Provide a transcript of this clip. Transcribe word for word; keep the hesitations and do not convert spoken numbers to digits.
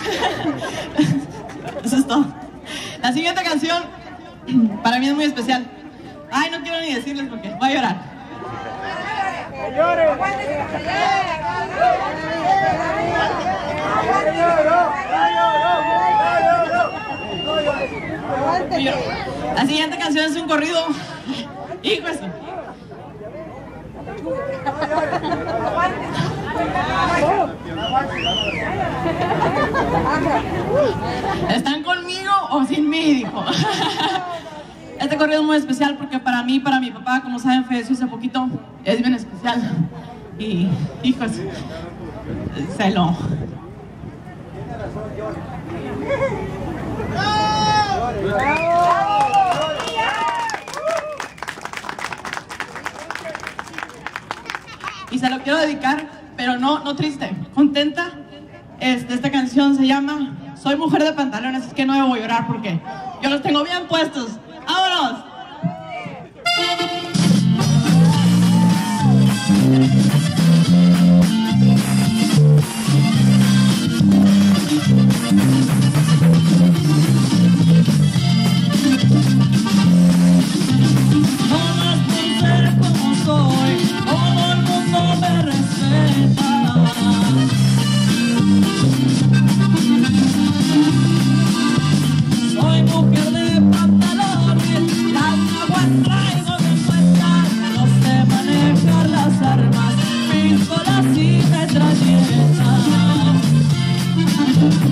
Eso es todo. La siguiente canción para mí es muy especial. Ay, no quiero ni decirles porque voy a llorar. La siguiente canción es un corrido. Hijo eso. ¿Están conmigo o sin mí? Dijo. Este corrido es muy especial porque para mí, para mi papá, como saben, falleció hace poquito. Es bien especial. Y, hijos, se lo... Y se lo quiero dedicar, pero no, no triste, contenta. Este, esta canción se llama Soy mujer de pantalones, es que no debo llorar porque yo los tengo bien puestos. ¡Vámonos! Soy mujer de pantalones, las aguas traigo de cuenta, no sé manejar las armas, pistolas y metralletas.